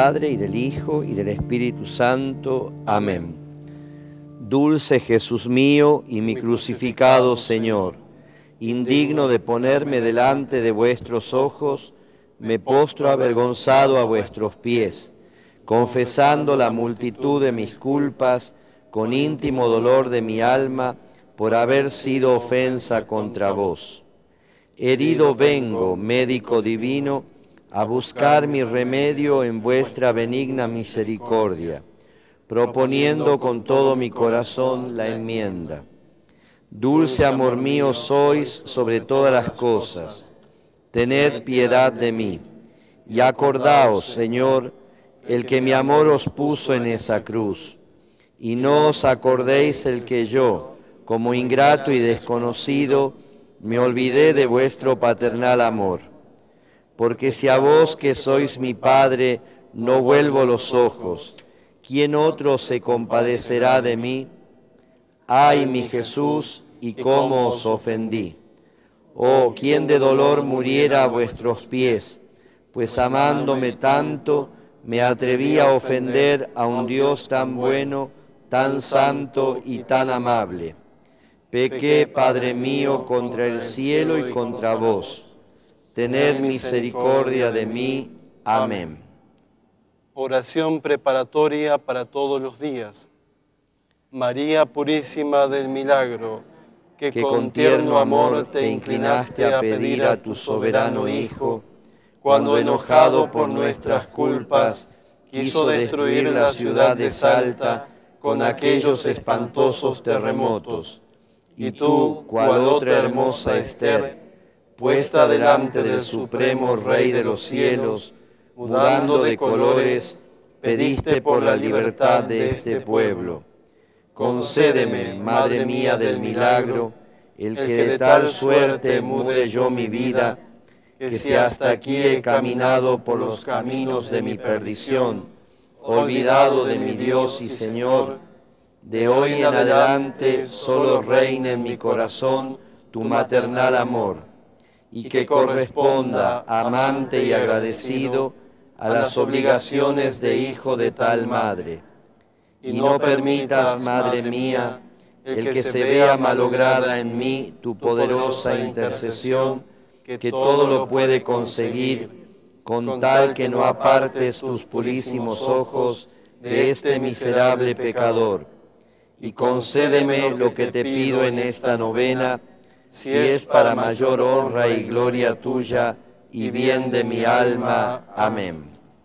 Padre, y del Hijo, y del Espíritu Santo. Amén. Dulce Jesús mío y mi crucificado Señor, indigno de ponerme delante de vuestros ojos, me postro avergonzado a vuestros pies, confesando la multitud de mis culpas, con íntimo dolor de mi alma, por haber sido ofensa contra vos. Herido vengo, médico divino, a buscar mi remedio en vuestra benigna misericordia, proponiendo con todo mi corazón la enmienda. Dulce amor mío sois sobre todas las cosas, tened piedad de mí, y acordaos, Señor, el que mi amor os puso en esa cruz, y no os acordéis el que yo, como ingrato y desconocido, me olvidé de vuestro paternal amor. Porque si a vos que sois mi Padre no vuelvo los ojos, ¿quién otro se compadecerá de mí? Ay, mi Jesús, y cómo os ofendí. Oh, ¿quién de dolor muriera a vuestros pies? Pues amándome tanto, me atreví a ofender a un Dios tan bueno, tan santo y tan amable. Pequé, Padre mío, contra el cielo y contra vos. Tened misericordia de mí. Amén. Oración preparatoria para todos los días. María Purísima del Milagro, que con tierno amor te inclinaste a pedir a tu soberano Hijo, cuando enojado por nuestras culpas, quiso destruir la ciudad de Salta con aquellos espantosos terremotos. Y tú, cual otra hermosa Ester, puesta delante del supremo Rey de los cielos, mudando de colores, pediste por la libertad de este pueblo. Concédeme, Madre mía del milagro, el que de tal suerte mude yo mi vida, que si hasta aquí he caminado por los caminos de mi perdición, olvidado de mi Dios y Señor, de hoy en adelante solo reine en mi corazón tu maternal amor, y que corresponda, amante y agradecido, a las obligaciones de hijo de tal madre. Y no permitas, Madre mía, el que se vea malograda en mí tu poderosa intercesión, que todo lo puede conseguir, con tal que no apartes tus purísimos ojos de este miserable pecador. Y concédeme lo que te pido en esta novena, si es para mayor honra y gloria tuya y bien de mi alma. Amén.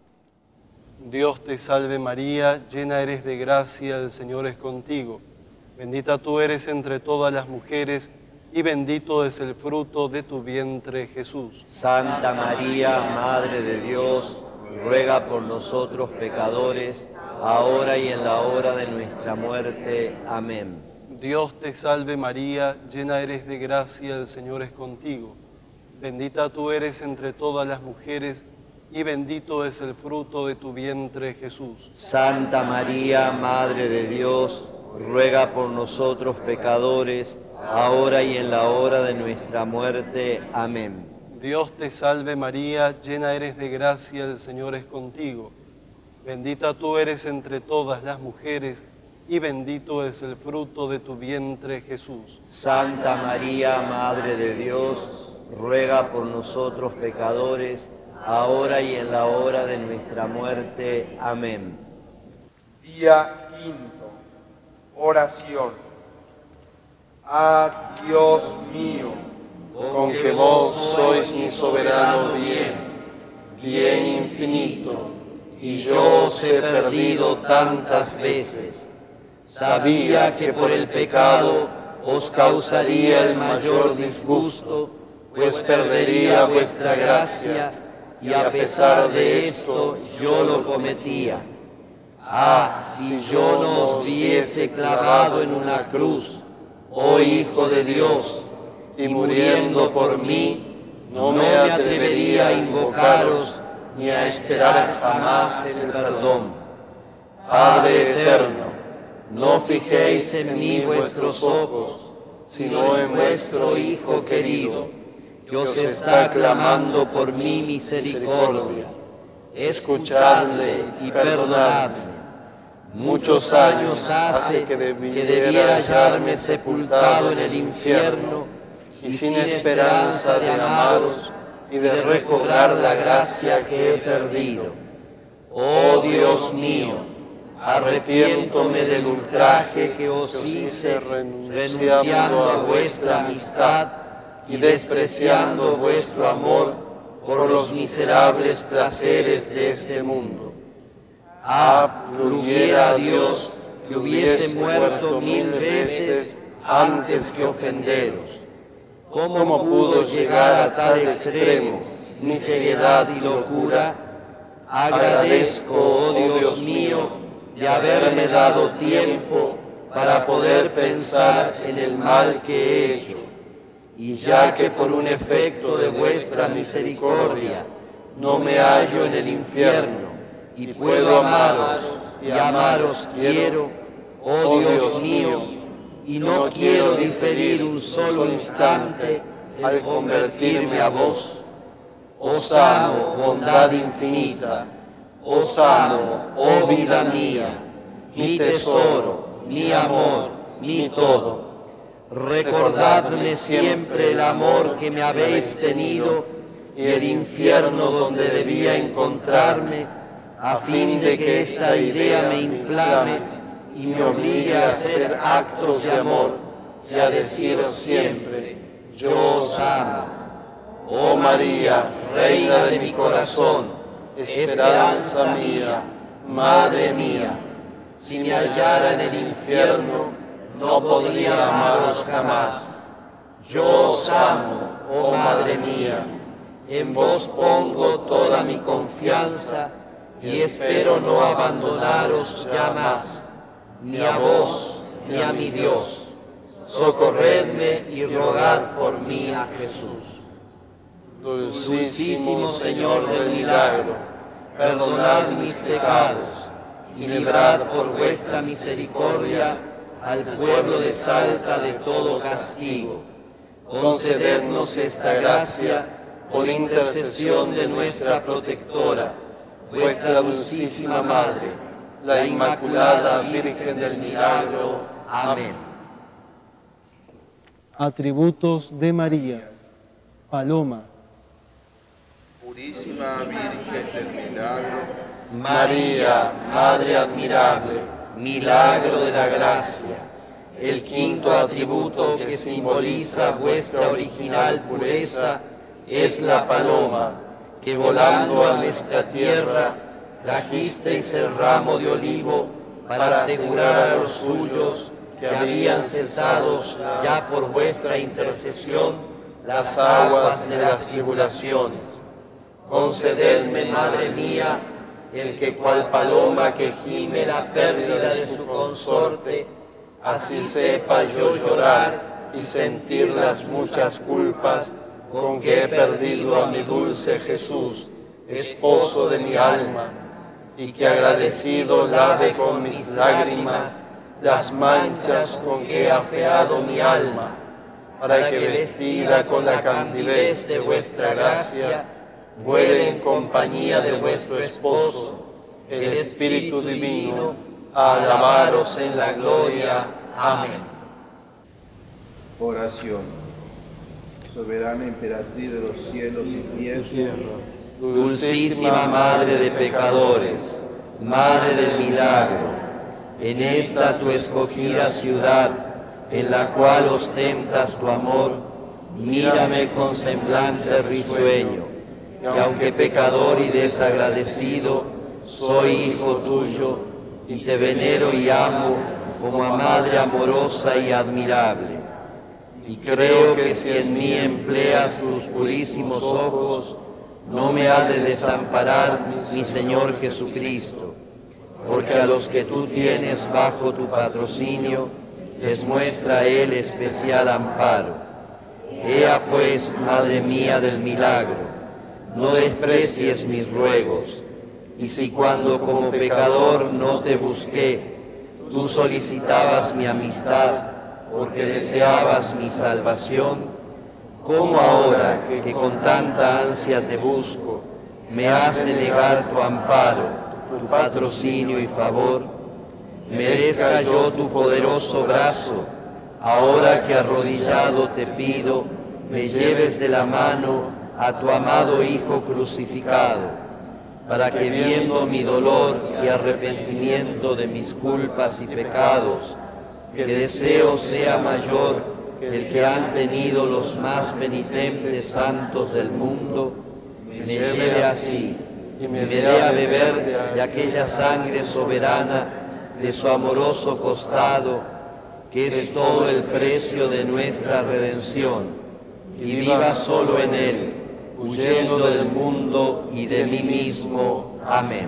Dios te salve María, llena eres de gracia, el Señor es contigo. Bendita tú eres entre todas las mujeres, y bendito es el fruto de tu vientre, Jesús. Santa María, Madre de Dios, ruega por nosotros pecadores, ahora y en la hora de nuestra muerte. Amén. Dios te salve María, llena eres de gracia, el Señor es contigo. Bendita tú eres entre todas las mujeres, y bendito es el fruto de tu vientre, Jesús. Santa María, Madre de Dios, ruega por nosotros pecadores, ahora y en la hora de nuestra muerte. Amén. Dios te salve María, llena eres de gracia, el Señor es contigo. Bendita tú eres entre todas las mujeres, y bendito es el fruto de tu vientre, Jesús. Santa María, Madre de Dios, ruega por nosotros pecadores, ahora y en la hora de nuestra muerte. Amén. Día quinto. Oración. Ah, Dios mío, Con que vos sois mi soberano bien, bien infinito, y yo os he perdido tantas veces. Sabía que por el pecado os causaría el mayor disgusto, pues perdería vuestra gracia, y a pesar de esto yo lo cometía. Ah, si yo no os viese clavado en una cruz, oh Hijo de Dios, y muriendo por mí, no me atrevería a invocaros ni a esperar jamás el perdón. Padre eterno, no fijéis en mí vuestros ojos, sino en vuestro Hijo querido, que os está clamando por mi misericordia. escuchadle y perdonadme. Muchos años hace que debiera hallarme sepultado en el infierno y sin esperanza de amaros y de recobrar la gracia que he perdido. Oh Dios mío, arrepiéntome del ultraje que os hice renunciando a vuestra amistad y despreciando vuestro amor por los miserables placeres de este mundo. Pluguiera a Dios que hubiese muerto 1000 veces antes que ofenderos. ¿Cómo pudo llegar a tal extremo mi ceguedad y locura? Agradezco, oh Dios mío, de haberme dado tiempo para poder pensar en el mal que he hecho. Y ya que por un efecto de vuestra misericordia no me hallo en el infierno, y puedo amaros, y amaros quiero, oh Dios mío, y no quiero diferir un solo instante al convertirme a vos. Os amo, bondad infinita, os amo, oh vida mía, mi tesoro, mi amor, mi todo. Recordadme siempre el amor que me habéis tenido y el infierno donde debía encontrarme, a fin de que esta idea me inflame y me obligue a hacer actos de amor y a deciros siempre, yo os amo. Oh María, Reina de mi corazón, esperanza mía, Madre mía, si me hallara en el infierno, no podría amaros jamás. Yo os amo, oh Madre mía, en vos pongo toda mi confianza y espero no abandonaros ya más, ni a vos, ni a mi Dios. Socorredme y rogad por mí a Jesús. Dulcísimo Señor del milagro, perdonad mis pecados y librad por vuestra misericordia al pueblo de Salta de todo castigo. Concedednos esta gracia por intercesión de nuestra protectora, vuestra dulcísima Madre, la Inmaculada Virgen del Milagro. Amén. Atributos de María. Paloma. Purísima Virgen del Milagro, María, Madre admirable, milagro de la gracia, el quinto atributo que simboliza vuestra original pureza es la paloma, que volando a nuestra tierra trajisteis el ramo de olivo para asegurar a los suyos que habían cesado ya por vuestra intercesión las aguas de las tribulaciones. Concededme, Madre mía, el que cual paloma que gime la pérdida de su consorte, así sepa yo llorar y sentir las muchas culpas con que he perdido a mi dulce Jesús, esposo de mi alma, y que agradecido lave con mis lágrimas las manchas con que he afeado mi alma, para que vestida con la candidez de vuestra gracia, vuele en compañía de vuestro esposo, el Espíritu Divino, a alabaros en la gloria. Amén. Oración. Soberana emperatriz de los cielos y tierra, Dulcísima Madre de pecadores, Madre del milagro, en esta tu escogida ciudad, en la cual ostentas tu amor, mírame con semblante risueño, que aunque pecador y desagradecido, soy hijo tuyo, y te venero y amo como a Madre amorosa y admirable. Y creo que si en mí empleas tus purísimos ojos, no me ha de desamparar mi Señor Jesucristo, porque a los que tú tienes bajo tu patrocinio, les muestra Él especial amparo. Ea pues, Madre mía del milagro, no desprecies mis ruegos, y si cuando como pecador no te busqué, tú solicitabas mi amistad, porque deseabas mi salvación, ¿cómo ahora que con tanta ansia te busco, me has de negar tu amparo, tu patrocinio y favor, merezca yo tu poderoso brazo, ahora que arrodillado te pido, me lleves de la mano a tu amado Hijo crucificado, para que viendo mi dolor y arrepentimiento de mis culpas y pecados, que deseo sea mayor que el que han tenido los más penitentes santos del mundo, me lleve así y me dé a beber de aquella sangre soberana de su amoroso costado, que es todo el precio de nuestra redención, y viva solo en él, huyendo del mundo y de mí mismo. Amén.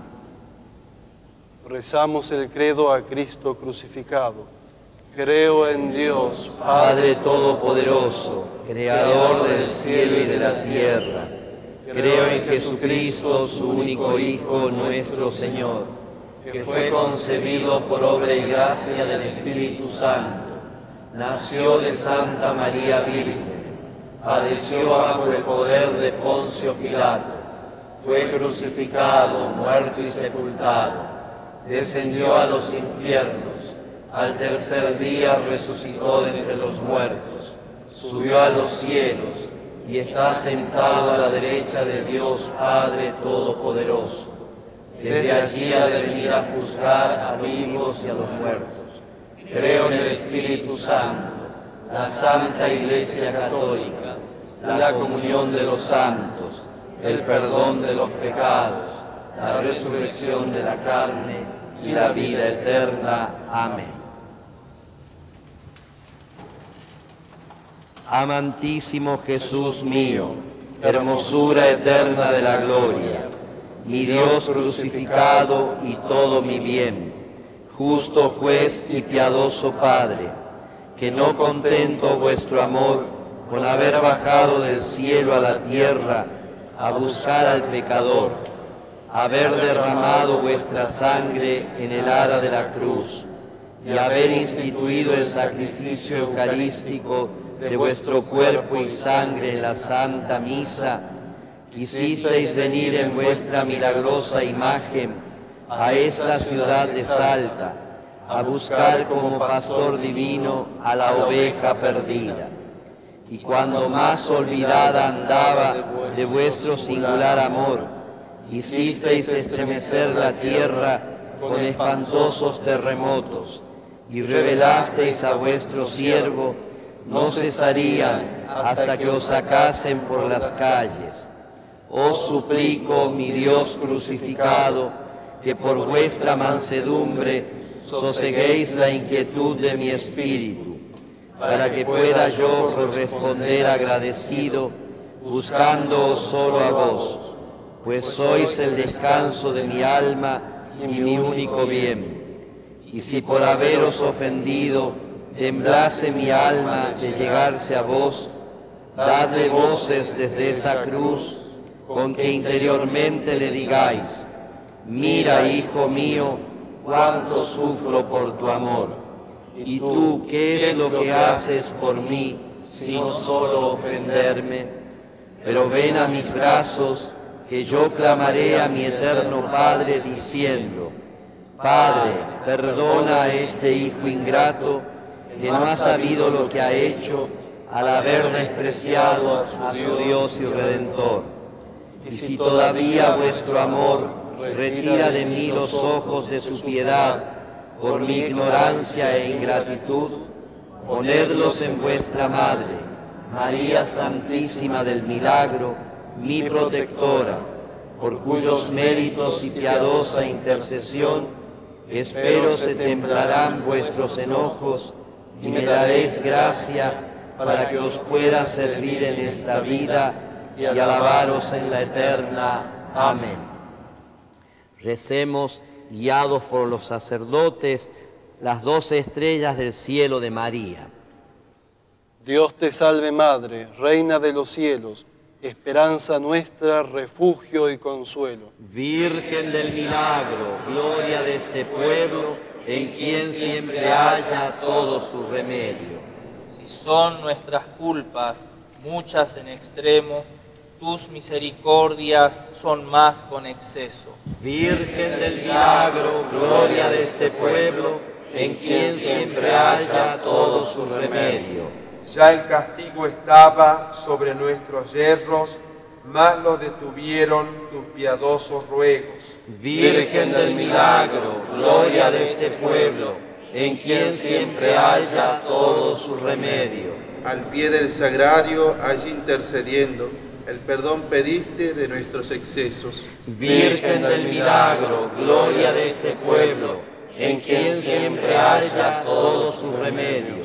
Rezamos el credo a Cristo crucificado. Creo en Dios, Padre Todopoderoso, Creador del cielo y de la tierra. Creo en Jesucristo, su único Hijo, nuestro Señor, que fue concebido por obra y gracia del Espíritu Santo. Nació de Santa María Virgen. Padeció bajo el poder de Poncio Pilato, fue crucificado, muerto y sepultado, descendió a los infiernos, al tercer día resucitó de entre los muertos, subió a los cielos y está sentado a la derecha de Dios Padre Todopoderoso. Desde allí ha de venir a juzgar a vivos y a los muertos. Creo en el Espíritu Santo, la Santa Iglesia Católica, la comunión de los santos, el perdón de los pecados, la resurrección de la carne y la vida eterna. Amén. Amantísimo Jesús mío, hermosura eterna de la gloria, mi Dios crucificado y todo mi bien, justo juez y piadoso Padre, que no contento vuestro amor con haber bajado del cielo a la tierra a buscar al pecador, haber derramado vuestra sangre en el ara de la cruz y haber instituido el sacrificio eucarístico de vuestro cuerpo y sangre en la Santa Misa, quisisteis venir en vuestra milagrosa imagen a esta ciudad de Salta, a buscar como pastor divino a la oveja perdida. Y cuando más olvidada andaba de vuestro singular amor, hicisteis estremecer la tierra con espantosos terremotos, y revelasteis a vuestro siervo, no cesarían hasta que os sacasen por las calles. Os suplico, mi Dios crucificado, que por vuestra mansedumbre soseguéis la inquietud de mi espíritu, para que pueda yo corresponder agradecido, buscándoos solo a vos, pues sois el descanso de mi alma y mi único bien. Y si por haberos ofendido temblase mi alma de llegarse a vos, dadle voces desde esa cruz, con que interiormente le digáis: mira, hijo mío, cuánto sufro por tu amor. Y tú, ¿qué es lo que haces por mí, sino solo ofenderme? Pero ven a mis brazos, que yo clamaré a mi eterno Padre, diciendo: Padre, perdona a este hijo ingrato, que no ha sabido lo que ha hecho al haber despreciado a su Dios y Redentor. Y si todavía vuestro amor retira de mí los ojos de su piedad por mi ignorancia e ingratitud, ponedlos en vuestra Madre, María Santísima del Milagro, mi protectora, por cuyos méritos y piadosa intercesión espero se templarán vuestros enojos y me daréis gracia para que os pueda servir en esta vida y alabaros en la eterna. Amén. Recemos, guiados por los sacerdotes, las 12 estrellas del cielo de María. Dios te salve Madre, Reina de los cielos, esperanza nuestra, refugio y consuelo. Virgen del milagro, gloria de este pueblo, en quien siempre haya todo su remedio. Si son nuestras culpas muchas en extremo, tus misericordias son más con exceso. Virgen del milagro, gloria de este pueblo, en quien siempre haya todo su remedio. Ya el castigo estaba sobre nuestros yerros, mas lo detuvieron tus piadosos ruegos. Virgen del milagro, gloria de este pueblo, en quien siempre haya todo su remedio. Al pie del sagrario, allí intercediendo, el perdón pediste de nuestros excesos. Virgen del milagro, gloria de este pueblo, en quien siempre haya todo su remedio.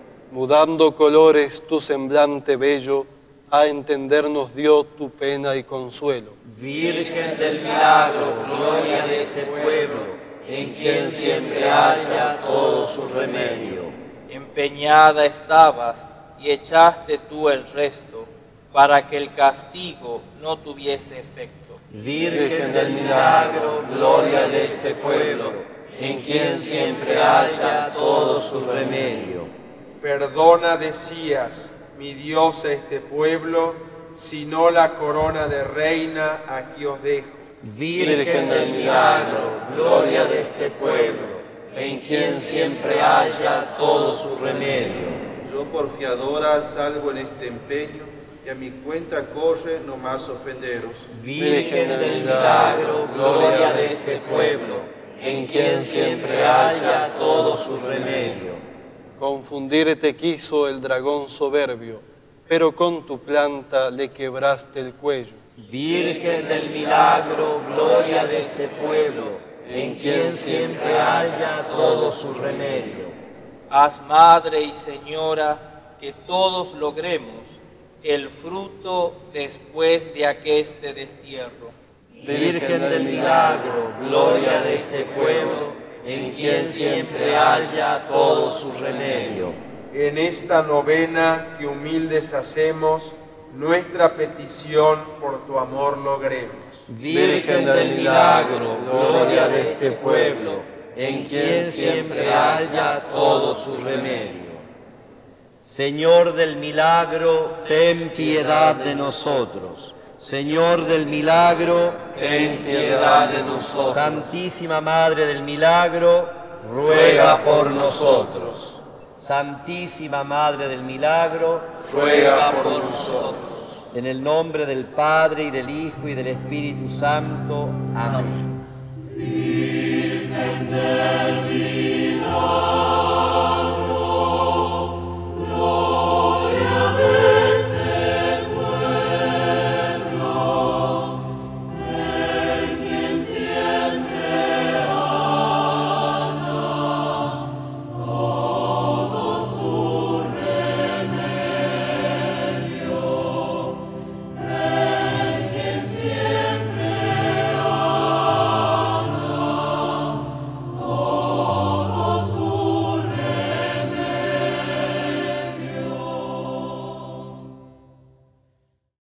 Mudando colores tu semblante bello, a entendernos dio tu pena y consuelo. Virgen del milagro, gloria de este pueblo, en quien siempre haya todo su remedio. Empeñada estabas y echaste tú el resto, para que el castigo no tuviese efecto. Virgen del milagro, gloria de este pueblo, en quien siempre haya todo su remedio. Perdona, decías, mi Dios, a este pueblo, si no la corona de reina aquí os dejo. Virgen del milagro, gloria de este pueblo, en quien siempre haya todo su remedio. Yo por fiadora salgo en este empeño, y a mi cuenta corre no más ofenderos. Virgen del milagro, gloria de este pueblo, en quien siempre haya todo su remedio. Confundirte quiso el dragón soberbio, pero con tu planta le quebraste el cuello. Virgen del milagro, gloria de este pueblo, en quien siempre haya todo su remedio. Haz, Madre y Señora, que todos logremos el fruto después de aqueste destierro. Virgen del milagro, gloria de este pueblo, en quien siempre haya todo su remedio. En esta novena que humildes hacemos, nuestra petición por tu amor logremos. Virgen del milagro, gloria de este pueblo, en quien siempre haya todo su remedio. Señor del milagro, ten piedad de nosotros. Señor del milagro, ten piedad de nosotros. Santísima Madre del milagro, ruega por nosotros. Santísima Madre del milagro, ruega por nosotros. En el nombre del Padre, y del Hijo, y del Espíritu Santo. Amén.